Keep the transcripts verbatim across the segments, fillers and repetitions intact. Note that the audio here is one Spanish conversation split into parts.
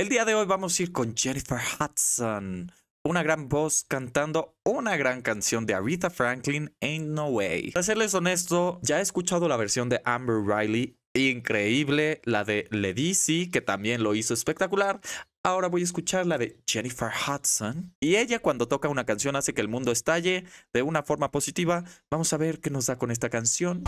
El día de hoy vamos a ir con Jennifer Hudson, una gran voz cantando una gran canción de Aretha Franklin, Ain't No Way. Para serles honesto, ya he escuchado la versión de Amber Riley, increíble, la de Ledisi, que también lo hizo espectacular. Ahora voy a escuchar la de Jennifer Hudson. Y ella, cuando toca una canción, hace que el mundo estalle de una forma positiva. Vamos a ver qué nos da con esta canción.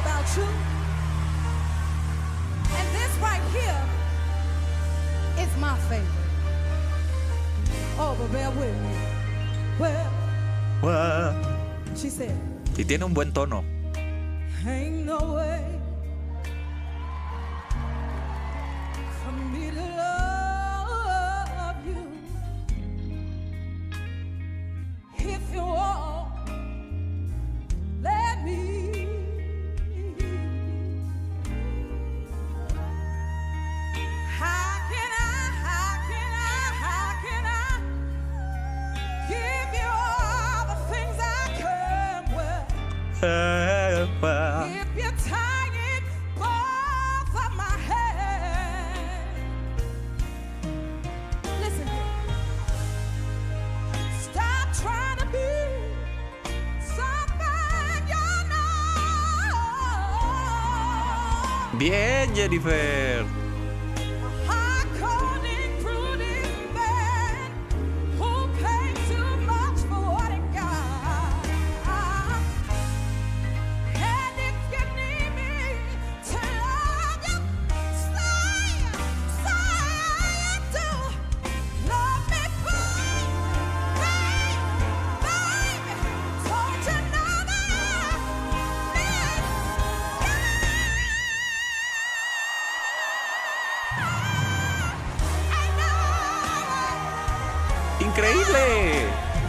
My favorite. Oh, but bear with me. Well, What? She said, y tiene un buen tono. Ain't no way for me to love you if you won't let me. Uh, If you're tired, both of my hands. Listen, stop trying to be something you're not. Bien, Jennifer. ¡Increíble!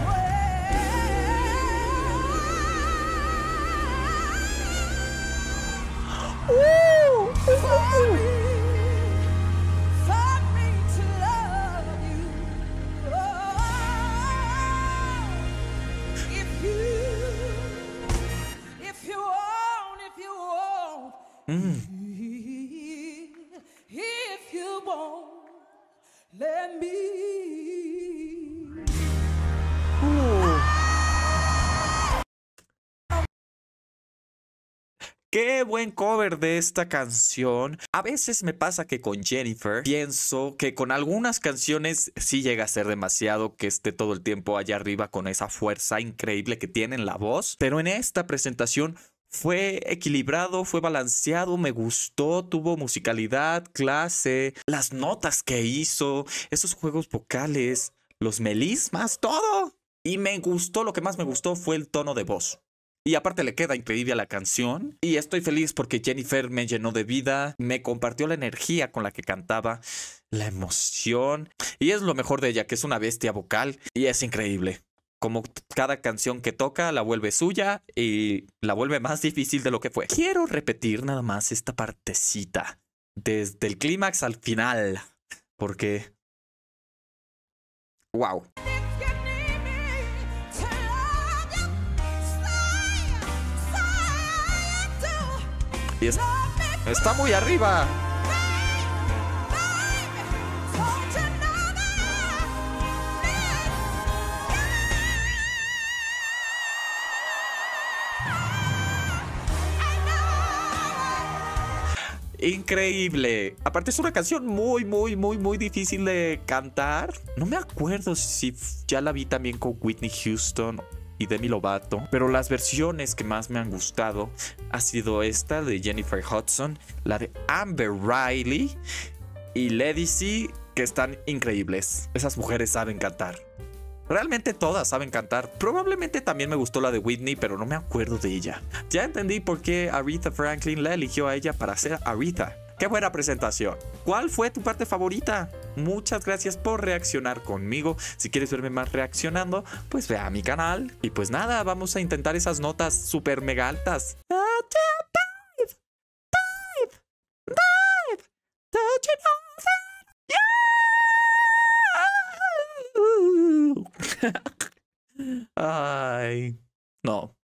Mm. If you won't let me. ¡Qué buen cover de esta canción! A veces me pasa que con Jennifer pienso que con algunas canciones sí llega a ser demasiado que esté todo el tiempo allá arriba con esa fuerza increíble que tiene en la voz. Pero en esta presentación fue equilibrado, fue balanceado, me gustó, tuvo musicalidad, clase, las notas que hizo, esos juegos vocales, los melismas, todo. Y me gustó, lo que más me gustó fue el tono de voz. Y aparte le queda increíble a la canción. Y estoy feliz porque Jennifer me llenó de vida. Me compartió la energía con la que cantaba. La emoción. Y es lo mejor de ella, que es una bestia vocal. Y es increíble. Como cada canción que toca la vuelve suya. Y la vuelve más difícil de lo que fue. Quiero repetir nada más esta partecita. Desde el clímax al final. Porque... ¡wow! Y es, está muy arriba. Increíble. Aparte es una canción muy, muy, muy, muy difícil de cantar. No me acuerdo si ya la vi también con Whitney Houston y Demi Lovato, pero las versiones que más me han gustado ha sido esta de Jennifer Hudson, la de Amber Riley y Ledisi, que están increíbles. Esas mujeres saben cantar. Realmente todas saben cantar. Probablemente también me gustó la de Whitney, pero no me acuerdo de ella. Ya entendí por qué Aretha Franklin la eligió a ella para ser Aretha. ¡Qué buena presentación! ¿Cuál fue tu parte favorita? Muchas gracias por reaccionar conmigo. Si quieres verme más reaccionando, pues ve a mi canal. Y pues nada, vamos a intentar esas notas super mega altas. Ay, no.